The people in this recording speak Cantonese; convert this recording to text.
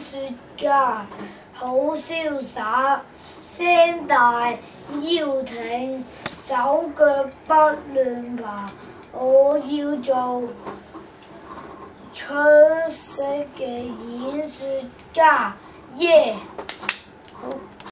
雪㗎，好瀟灑，聲大腰挺，手腳不亂爬。我要做出色嘅演說家，耶！